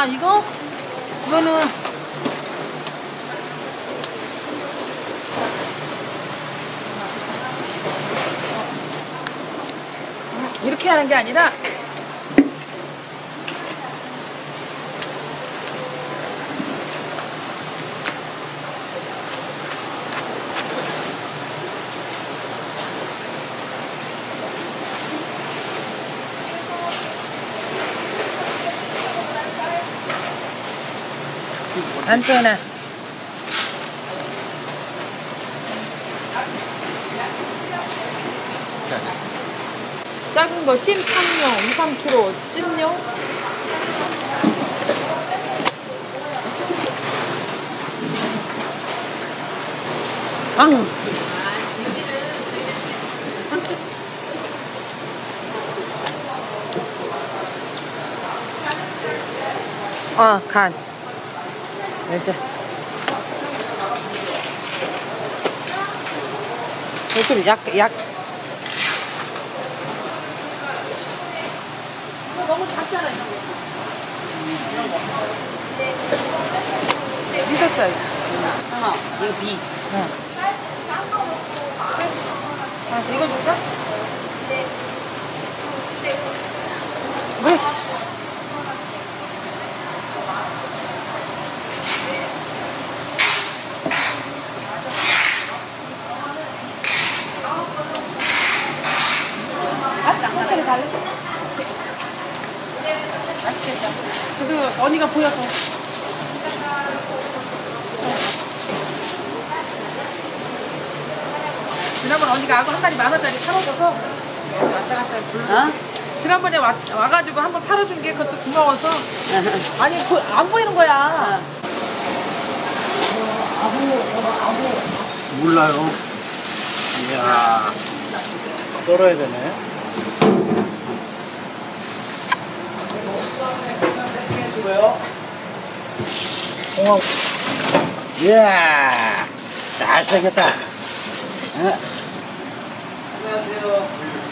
아, 이거는 이렇게 하는 게 아니라 안테나 작은 거 찜탕용 2, 3kg 찜용 앙 간 이제 좀 약 너무 작잖아 이거 미쳤어요 이거 비 이거 줄까? 으이씨 맛있겠다. 그래도 언니가 보여서. 지난번 언니가 악어 한 마리 10,000원짜리 팔아줘서 왔다 갔다 불러. 지난번에 와가지고 한번 팔아준 게 그것도 고마워서. 아니 안 보이는 거야. 몰라요. 이야, 썰어야 되네. 홍합. 이야, 잘생겼다. 안녕하세요.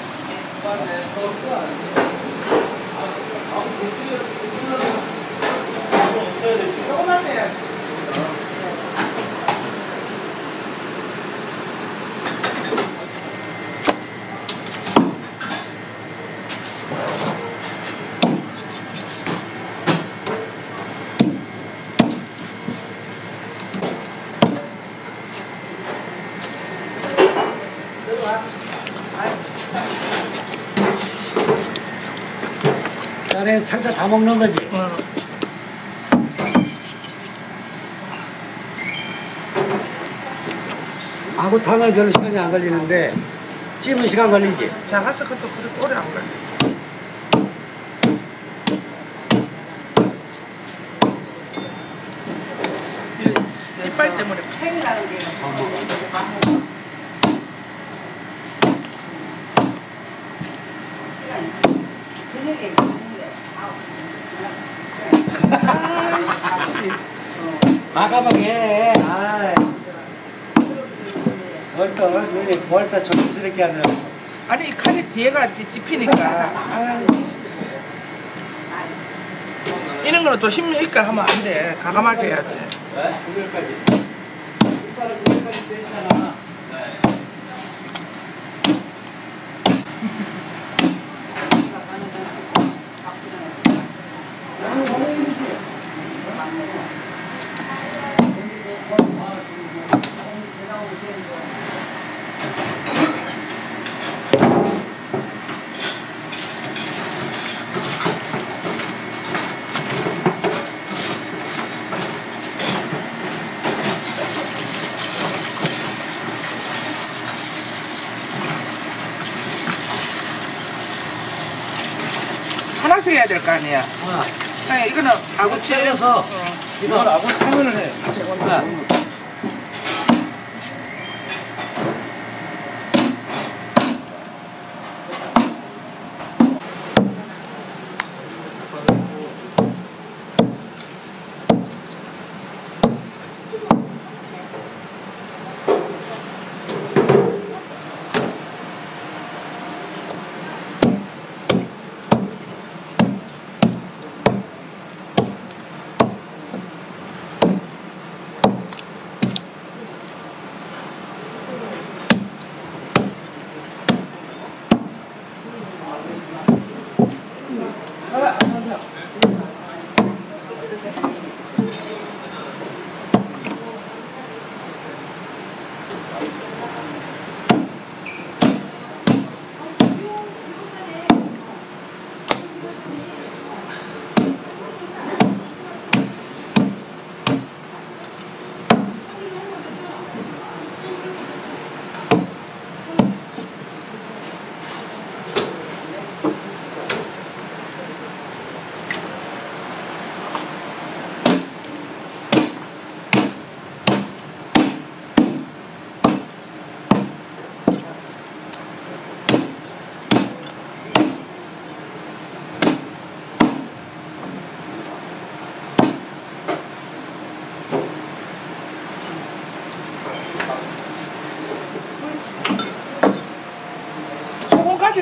조금만 해야지. 안에 창자 다 먹는 거지? 아구탕은 별로 시간이 안 걸리는데 찜은 시간 걸리지? 작아서 그것도 그렇게 오래 안 걸려. 이빨 때문에 팽이 나는 게 과감하게 해. 벌써 눈이 벌써 조심스럽게 하네. 아니 칼이 뒤에가 찝히니까. 이런 거는 또 심리니까 하면 안 돼. 과감하게 해야지. 왜? 900까지. 일단은 900까지 돼 있잖아. 하나씩 해야 될 거 아니야. 아니, 이거는 아구찜. 쪄서 이건 아구찜을 해.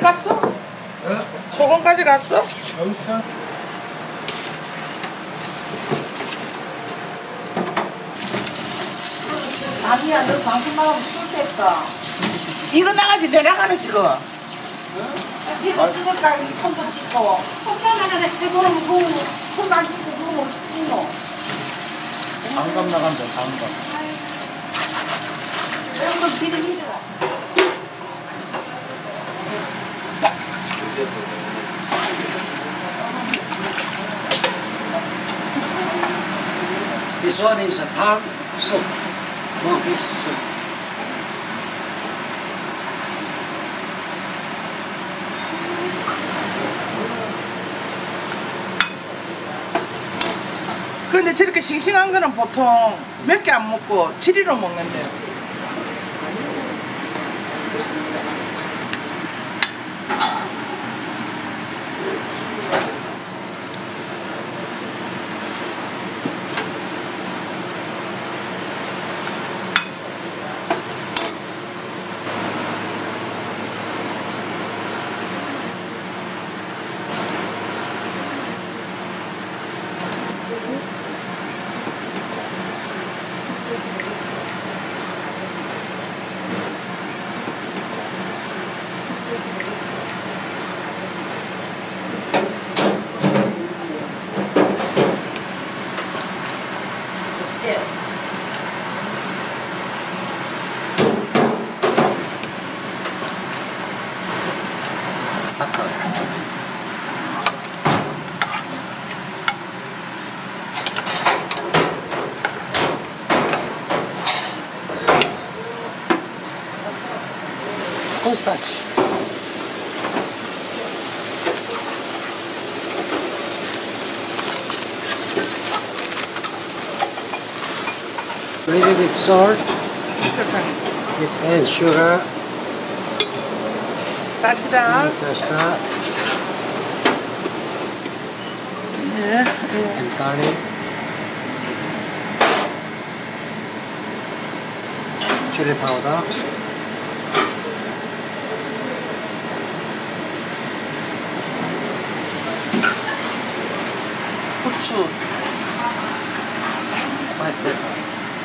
갔어? 소금까지 갔어? 아니야, 너 방송 나가면 실수했어. 이거 나가지 내려가네 지금. 이거 찍을까? 이 손도 찍고. 손만 하나 해보면 손안 찍고 그러면 찍노. 장갑 나간다, 장갑. 이런 건 비리미드가. This one is a tang soup. No fish soup. 근데 저렇게 싱싱한 거는 보통 몇 개 안 먹고 7일로 먹는데. Cornstarch. Little bit salt and sugar. 다시다. Pasta and garlic. Chili powder. 고추. White pepper.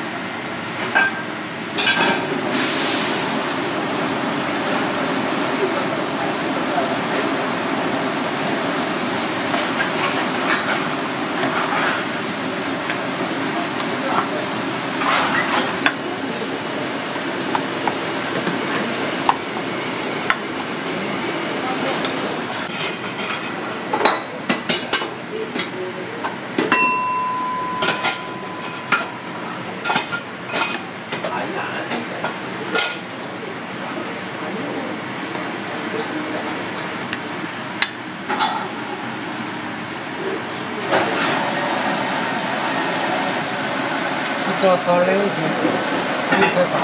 Put garlic, green pepper.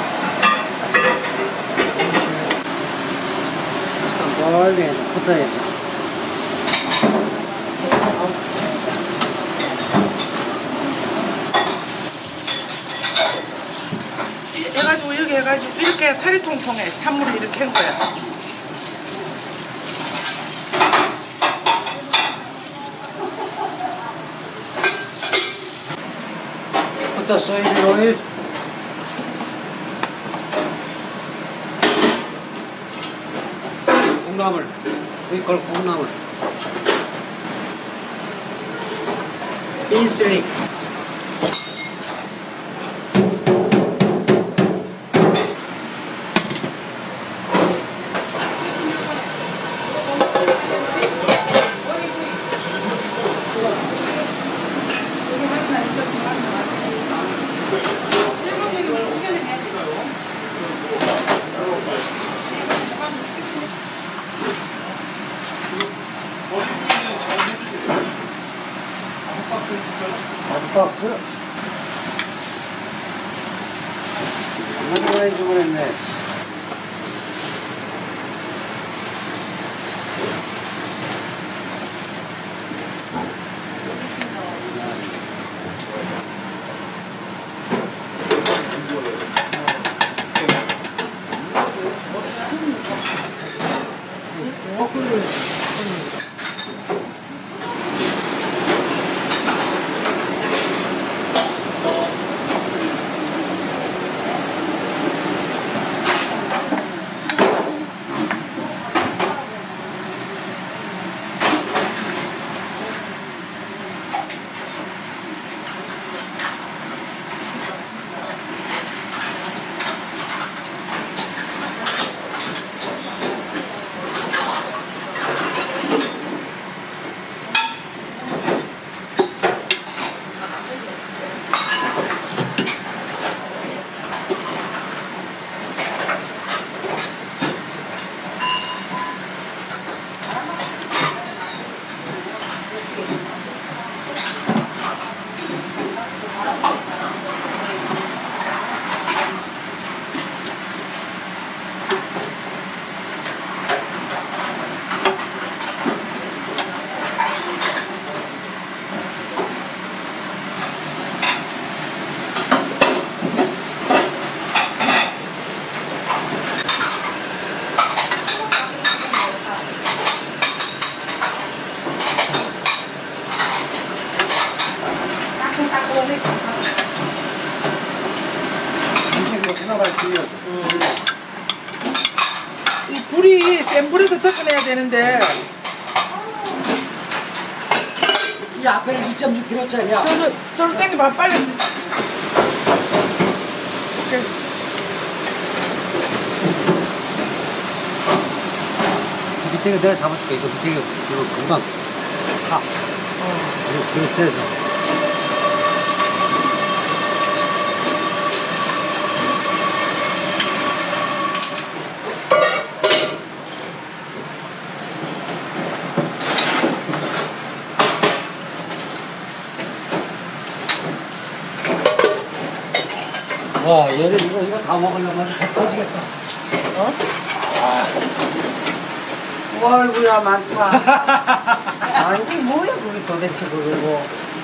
Boil and put it. 해가지고 여기 해가지고 이렇게 살이 통통해. 찬물을 이렇게 한 거야. Put the soybean oil. 콩나물. We call 콩나물. Beans leek. 박스. 이거 해주고 그랬네. 이 불이 센 불에서 덮어내야 되는데 이 앞에는 2.6kg짜리야. 저를 땡겨봐 빨리. 밑에 내가 잡아줄게. 이거 밑에 이거 금방 타. 이거 세서. 와, 얘는 이거 다 먹으려면 다 터지겠다. 어? 아이고야 많다. 아니 뭐야 그게 도대체 그러고.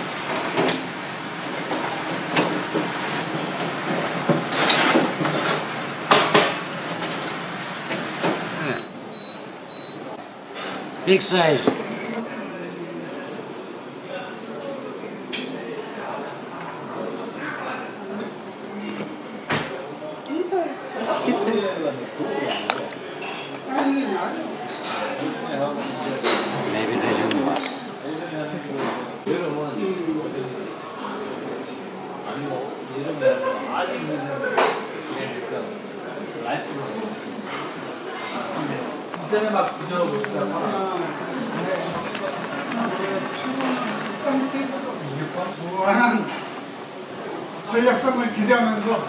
Big size. Maybe they didn't wash. 그때는 막 부져보시다가 무한한 전략성을 기대하면서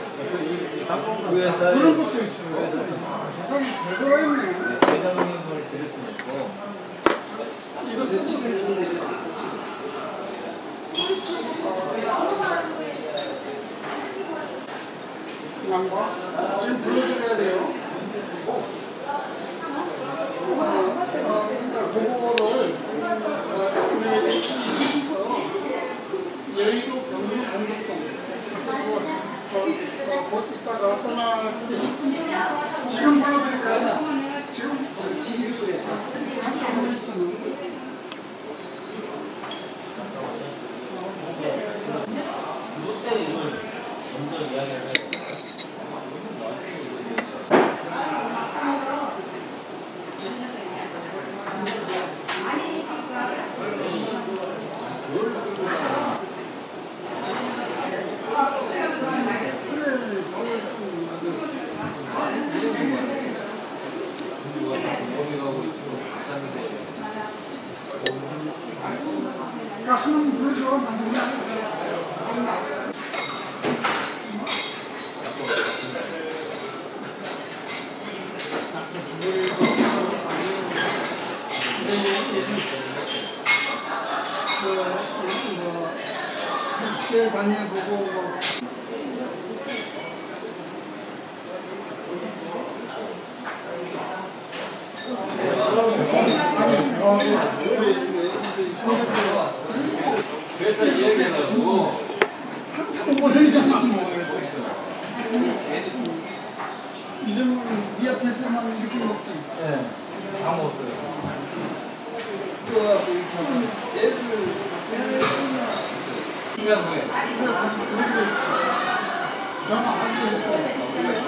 그런 것도 있어요. 세상에 별거가 있네. 회장님을 드릴 수는 있고 이거 써도 되는데. 양파 지금 불러드려야 돼요. 그거를 여의도 경기 공덕동 곧 있다가 떠날 수도 있고 지금 불러드릴까요? 지금 하나는 불러줘. 다녀보고 그래서 이야기하고 항상 오래잖아. 이제는 네 앞에서만 이렇게 먹지. 네, 다 먹었어요. 그거 이렇게 하면 얘를 중요한 거예요. 전화 안 됐어.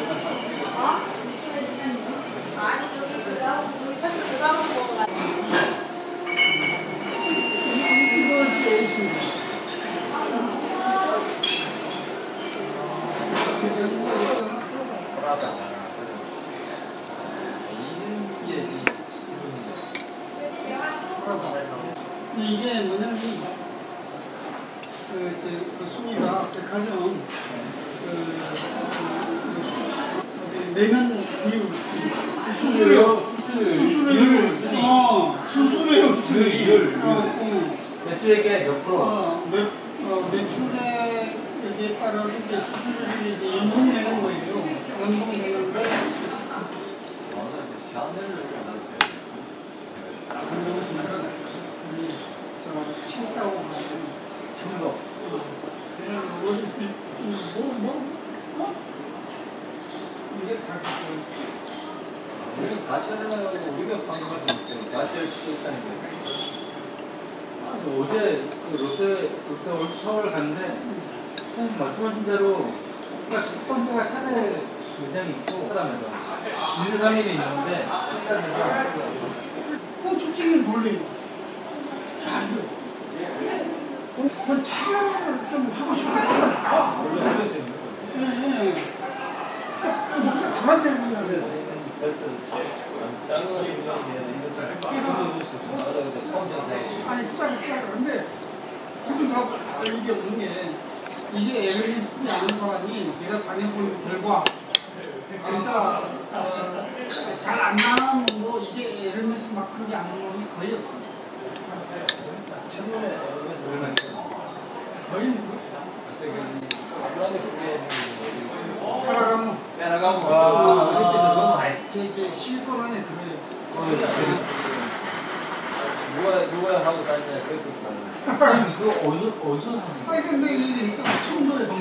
이게 뭐냐면 그 순위가 백화점 내면 비율 수수료 수수료 매출액의 몇 프로? 매출액에 따라서 이제 수수료를 이제 연봉 내는 거예요. 연봉 내는데 연봉 지나가 친다고 하시는 친도. 이게 다 우리가 가짜를 나가고 우리가 방송할 수 있죠. 가짜일 수도 있다는 거예요. 어제 그 롯데 서울 갔는데 선생님 말씀하신 대로 첫 번째가 사내 매장이 있고 그다음에서 1, 3일이 있는데 솔직히 놀래요. 야, 이거 촬영을 좀 하고 싶어요. 모르겠어요. 네. 뭔가 달라져야 된다 그랬어요. 아니 짜고 근데 기분 좋고 이게 없는 게 이게 애를 쓰지 않은 사람이 내가 당해본 결과 진짜 잘 안 나가는 거 이게 에르메스 마크지 않은 놈이 거의 없어요. 최근에 거의 따라가면 이제 실권 안에 들어요. 누가 하고 다니냐 그랬었잖아. 그거 어디서 하는 아니 근데 이게 있잖아 청도에서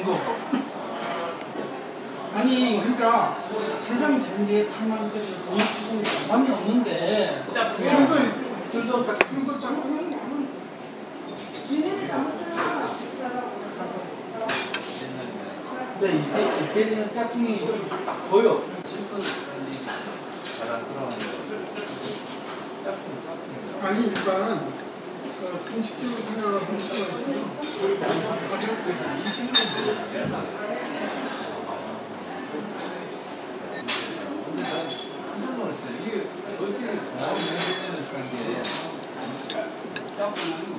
아니 그러니까 세상 전체에 8만원짜리 돈이 부담이 없는데 술도 짝꿍 근데 이때는 짝퉁이 거의 없어. 잘안 들어가는 거. 짝퉁. 아니 일단 상식적으로 생각을 하는 수가 있어요. 근데 난 깜짝 놀랐어요. 이게 어떻게 나오는 게 짝퉁